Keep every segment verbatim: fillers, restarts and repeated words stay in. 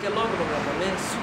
Porque logo no meu começo,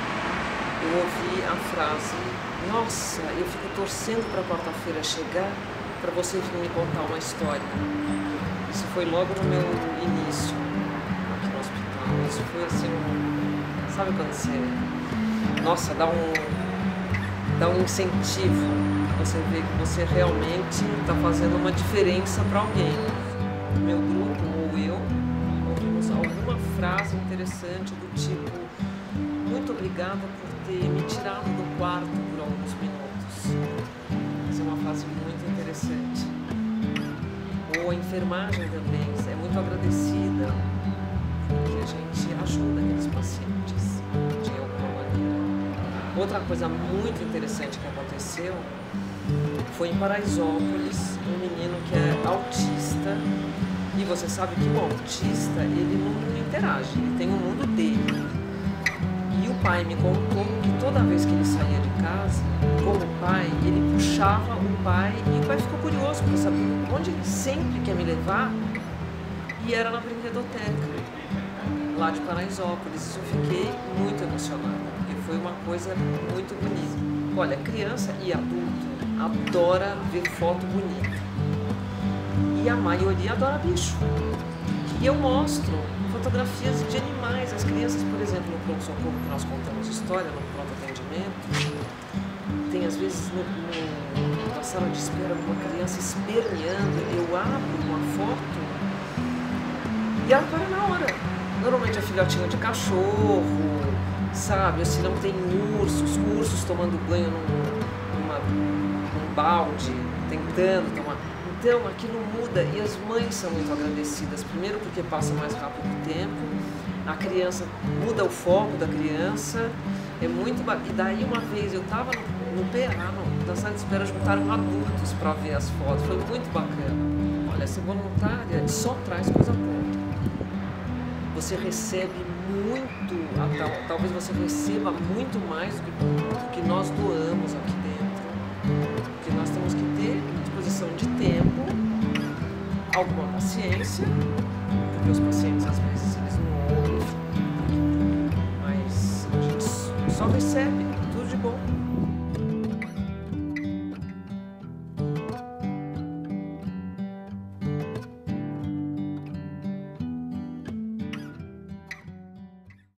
eu ouvi a frase: nossa, eu fico torcendo para quarta-feira chegar para você vir me contar uma história. Isso foi logo no meu início aqui no hospital. Isso foi assim, um, sabe quando você, nossa, dá um, dá um incentivo, você vê que você realmente está fazendo uma diferença para alguém. O meu grupo ou eu ouvimos alguma frase interessante do tipo: muito obrigada por ter me tirado do quarto por alguns minutos. Essa é uma frase muito interessante. Ou a enfermagem também é muito agradecida porque a gente ajuda aqueles pacientes de alguma maneira. Outra coisa muito interessante que aconteceu foi em Paraisópolis, um menino que é autista. E você sabe que o autista, ele não interage, ele tem um mundo dele. E o pai me contou que toda vez que ele saía de casa, como pai, ele puxava o pai e o pai ficou curioso para saber onde ele sempre quer me levar. E era na brinquedoteca, lá de Paraisópolis. Isso eu fiquei muito emocionada, porque foi uma coisa muito bonita. Olha, criança e adulto adora ver foto bonita. E a maioria adora bicho. E eu mostro fotografias de animais. As crianças, por exemplo, no pronto-socorro que nós contamos história, no pronto-atendimento, tem às vezes no, no, na sala de espera uma criança esperneando, eu abro uma foto e ela para na hora. Normalmente é filhotinho de cachorro, sabe? Se não tem ursos, ursos tomando banho num, numa, num balde, tentando tomar. Então, aquilo muda e as mães são muito agradecidas. Primeiro porque passa mais rápido o tempo, a criança muda o foco da criança, é muito ba... E daí uma vez eu estava no, no P A, no, na sala de espera, juntaram adultos para ver as fotos, foi muito bacana. Olha, ser voluntária só traz coisa boa. Você recebe muito, talvez você receba muito mais do que, do que nós doamos aqui dentro. Porque nós temos que ter disposição de tempo, alguma paciência, porque os pacientes às vezes